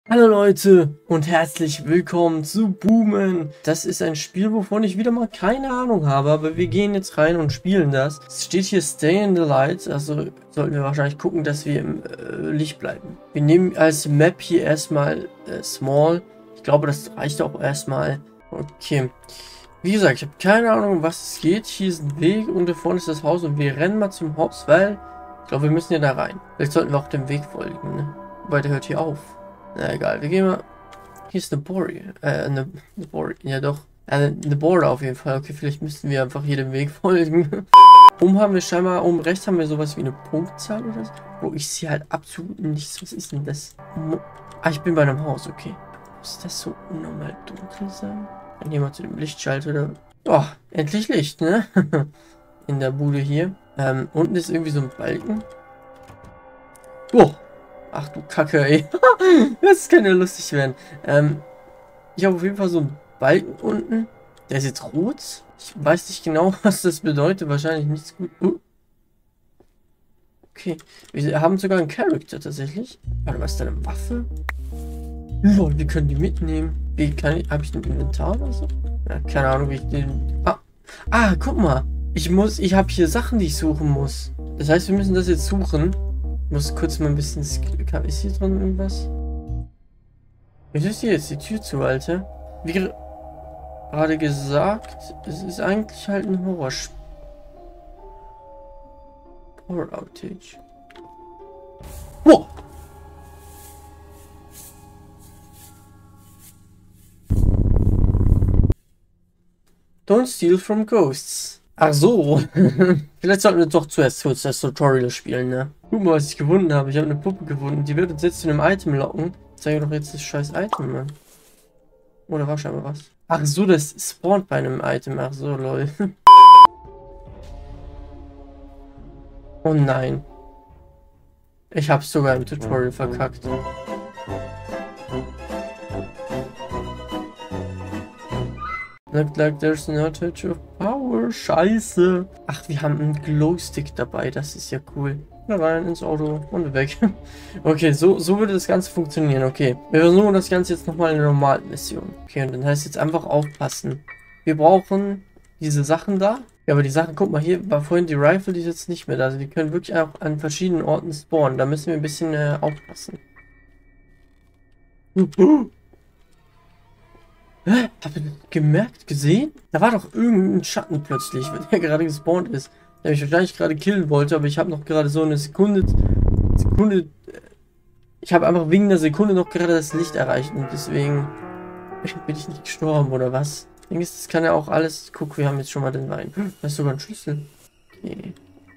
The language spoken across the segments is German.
Hallo Leute und herzlich willkommen zu Boomen. Das ist ein Spiel, wovon ich wieder mal keine Ahnung habe, aber wir gehen jetzt rein und spielen das. Es steht hier Stay in the Light, also sollten wir wahrscheinlich gucken, dass wir im Licht bleiben. Wir nehmen als Map hier erstmal Small. Ich glaube, das reicht auch erstmal. Okay. Wie gesagt, ich habe keine Ahnung, um was es geht. Hier ist ein Weg und da vorne ist das Haus und wir rennen mal zum Haus, weil ich glaube, wir müssen ja da rein. Vielleicht sollten wir auch dem Weg folgen, ne? Wobei, der hört hier auf. Na egal, wir gehen mal. Hier ist eine Bori. Eine Bori. Ja doch. Eine Border auf jeden Fall. Okay, vielleicht müssten wir einfach hier dem Weg folgen. Oben haben wir scheinbar, oben rechts haben wir sowas wie eine Punktzahl oder so. Bro, ich sehe halt absolut nichts. Was ist denn das? Ich bin bei einem Haus, okay. Muss das so unnormal dunkel sein? Dann gehen wir zu dem Lichtschalter oder. Oh, endlich Licht, ne? In der Bude hier. Unten ist irgendwie so ein Balken. Oh. Ach du Kacke, ey. Das kann ja lustig werden. Ich habe auf jeden Fall so einen Balken unten. Der ist jetzt rot. Ich weiß nicht genau, was das bedeutet. Wahrscheinlich nichts gut. Okay. Wir haben sogar einen Charakter tatsächlich. Warte, was ist da eine Waffe? Lol, wir können die mitnehmen. Habe ich ein Inventar oder so? Ja, keine Ahnung, wie ich den. Guck mal. Ich habe hier Sachen, die ich suchen muss. Das heißt, wir müssen das jetzt suchen. Ich muss kurz mal ein bisschen... Ist hier drin irgendwas? Wieso ist hier jetzt die Tür zu, Alter? Wie gerade gesagt, es ist eigentlich halt ein Horrorspiel. Power Outage. Wow! Don't steal from ghosts. Ach so. Vielleicht sollten wir doch zuerst kurz das Tutorial spielen, ne? Guck mal, was ich gefunden habe. Ich habe eine Puppe gefunden. Die wird uns jetzt zu einem Item locken. Zeige doch jetzt das scheiß Item, Mann. Oder war scheinbar was? Ach so, das spawnt bei einem Item. Ach so, lol. Oh nein. Ich hab's sogar im Tutorial verkackt. Look like there's no touch of power. Scheiße. Ach, wir haben einen Glowstick dabei. Das ist ja cool. Na rein ins Auto und weg. Okay, so würde das Ganze funktionieren. Okay, wir versuchen das Ganze jetzt nochmal in der normalen Mission. Okay, und dann heißt jetzt einfach aufpassen. Wir brauchen diese Sachen da. Ja, aber die Sachen, guck mal, hier war vorhin die Rifle, die ist jetzt nicht mehr da. Also die können wirklich auch an verschiedenen Orten spawnen. Da müssen wir ein bisschen aufpassen. Habt ihr das gemerkt, gesehen? Da war doch irgendein Schatten plötzlich, der gerade gespawnt ist. Der mich wahrscheinlich gerade killen wollte, aber ich habe noch gerade so eine Sekunde. Ich habe einfach wegen einer Sekunde noch gerade das Licht erreicht und deswegen bin ich nicht gestorben oder was? Ich denke, das kann ja auch alles. Guck, wir haben jetzt schon mal den Wein. Da ist sogar ein Schlüssel. Okay.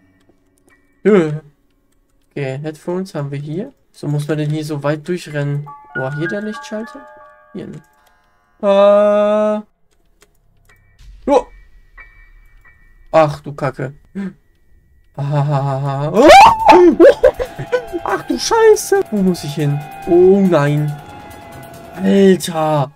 Okay, Headphones haben wir hier. So muss man denn hier so weit durchrennen. Boah, hier der Lichtschalter? Hier, ne? Oh. Ach du Kacke. Ach du Scheiße. Wo muss ich hin? Oh nein. Alter.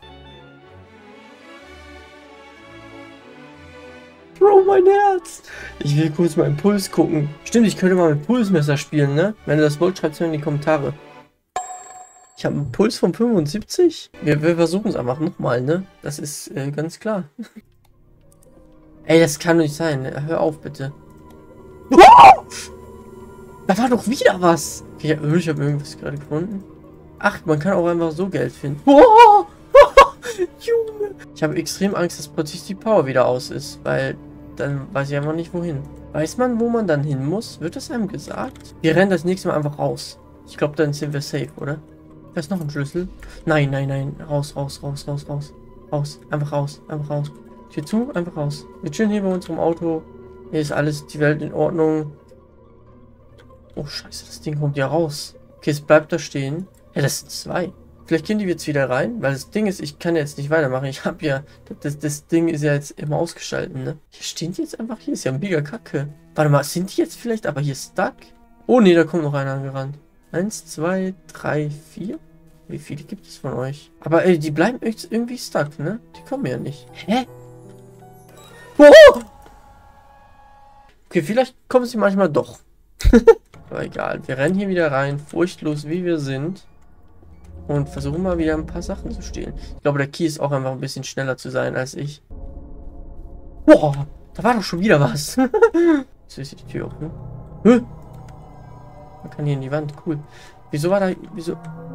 Bro, mein Herz. Ich will kurz meinen Puls gucken. Stimmt, ich könnte mal mit Pulsmesser spielen, ne? Wenn ihr das wollt, schreibt es mir in die Kommentare. Ich habe einen Puls von 75. Wir versuchen es einfach nochmal, ne? Das ist ganz klar. Ey, das kann nicht sein. Hör auf, bitte. Oh! Da war doch wieder was. Okay, ich habe irgendwas gerade gefunden. Ach, man kann auch einfach so Geld finden. Oh! Junge. Ich habe extrem Angst, dass plötzlich die Power wieder aus ist, weil dann weiß ich einfach nicht, wohin. Weiß man, wo man dann hin muss? Wird das einem gesagt? Wir rennen das nächste Mal einfach raus. Ich glaube, dann sind wir safe, oder? Da ist noch ein Schlüssel. Nein, nein, nein. Raus, raus, raus, raus, raus. Raus. Einfach raus. Einfach raus. Tür zu, einfach raus. Wir chillen hier bei unserem Auto. Hier ist alles, die Welt in Ordnung. Oh, scheiße, das Ding kommt ja raus. Okay, es bleibt da stehen. Ja, das sind zwei. Vielleicht gehen die jetzt wieder rein, weil das Ding ist, ich kann jetzt nicht weitermachen. Ich habe ja, das Ding ist ja jetzt immer ausgeschalten, ne? Hier stehen die jetzt einfach, hier ist ja mega kacke. Warte mal, sind die jetzt vielleicht aber hier stuck? Oh, nee, da kommt noch einer angerannt. 1, 2, 3, 4. Wie viele gibt es von euch? Aber ey, die bleiben irgendwie stuck, ne? Die kommen ja nicht. Hä? Oh! Okay, vielleicht kommen sie manchmal doch. Aber egal, wir rennen hier wieder rein, furchtlos wie wir sind. Und versuche mal wieder ein paar Sachen zu stehlen. Ich glaube, der Key ist auch einfach ein bisschen schneller zu sein als ich. Boah, da war doch schon wieder was. Jetzt ist die Tür auch, ne? Hä? Man kann hier in die Wand, cool. Wieso war da, wieso?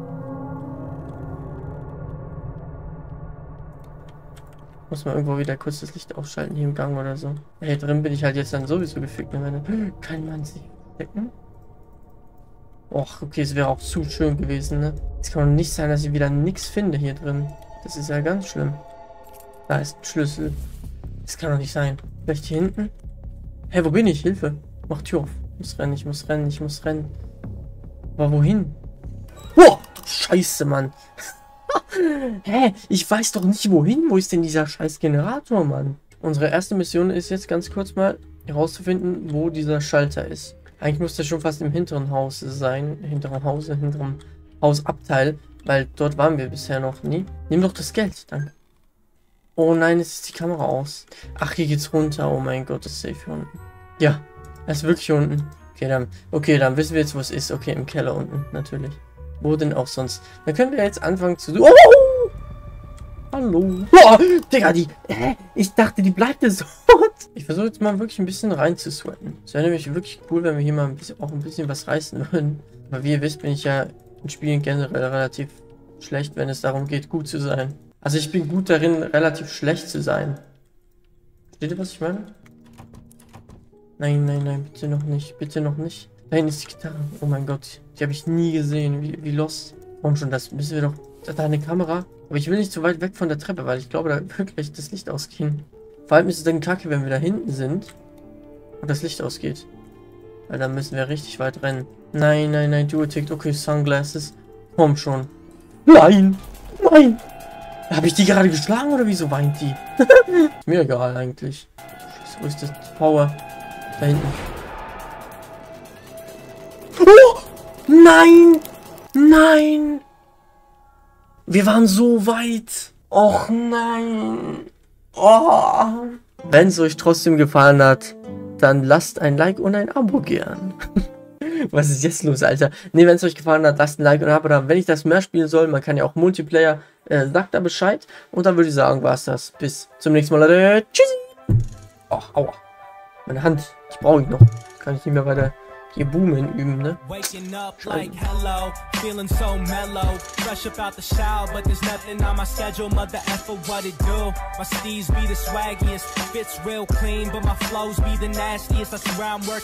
Muss man irgendwo wieder kurz das Licht ausschalten hier im Gang oder so. Hey, drin bin ich halt jetzt dann sowieso gefickt. Kann man sich decken? Och, okay, es wäre auch zu schön gewesen, ne? Es kann doch nicht sein, dass ich wieder nichts finde hier drin. Das ist ja ganz schlimm. Da ist ein Schlüssel. Das kann doch nicht sein. Vielleicht hier hinten? Hä, wo bin ich? Hilfe. Mach Tür auf. Ich muss rennen, ich muss rennen, ich muss rennen. Aber wohin? Boah, scheiße, Mann. Hä, ich weiß doch nicht wohin. Wo ist denn dieser scheiß Generator, Mann? Unsere erste Mission ist jetzt ganz kurz mal herauszufinden, wo dieser Schalter ist. Eigentlich muss der schon fast im hinteren Haus sein. Hinterem Hausabteil. Weil dort waren wir bisher noch nie. Nimm doch das Geld, danke. Oh nein, jetzt ist die Kamera aus. Ach, hier geht's runter. Oh mein Gott, das ist safe hier unten. Ja, er ist wirklich hier unten. Okay, dann wissen wir jetzt, wo es ist. Okay, im Keller unten, natürlich. Wo denn auch sonst? Dann können wir jetzt anfangen zu... Oh! Hallo. Oh, Digga, ich dachte, die bleibt so. Ich versuche jetzt mal wirklich ein bisschen rein zu sweaten. Es wäre nämlich wirklich cool, wenn wir hier mal auch ein bisschen was reißen würden. Aber wie ihr wisst, bin ich ja in Spielen generell relativ schlecht, wenn es darum geht, gut zu sein. Also ich bin gut darin, relativ schlecht zu sein. Versteht ihr, was ich meine? Nein, nein, nein, bitte noch nicht. Bitte noch nicht. Da hinten ist die Gitarre. Oh mein Gott. Die habe ich nie gesehen. Wie lost. Warum schon? Das müssen wir doch... Da eine Kamera. Aber ich will nicht zu weit weg von der Treppe, weil ich glaube, da wird gleich das Licht ausgehen. Vor allem ist es dann kacke, wenn wir da hinten sind und das Licht ausgeht. Weil dann müssen wir richtig weit rennen. Nein, nein, nein, du tickt. Okay, Sunglasses. Komm schon. Nein! Nein! Habe ich die gerade geschlagen oder wieso weint die? Ist mir egal eigentlich. Wo ist das Power? Da hinten. Oh! Nein! Nein! Wir waren so weit. Och nein. Oh. Wenn es euch trotzdem gefallen hat, dann lasst ein Like und ein Abo gern. Was ist jetzt los, Alter? Ne, wenn es euch gefallen hat, lasst ein Like und ein Abo da. Wenn ich das mehr spielen soll, man kann ja auch Multiplayer, sagt da Bescheid. Und dann würde ich sagen, war es das. Bis zum nächsten Mal, Leute. Tschüssi. Ach, aua. Meine Hand, die brauche ich noch. Kann ich nicht mehr weiter hier Boomen üben, ne? Waking up like hello, feeling so mellow. Fresh up out the shower, but there's nothing on my schedule. Mother effer, what it do? My steez be the swaggiest, fits real clean, but my flows be the nastiest. I surround work.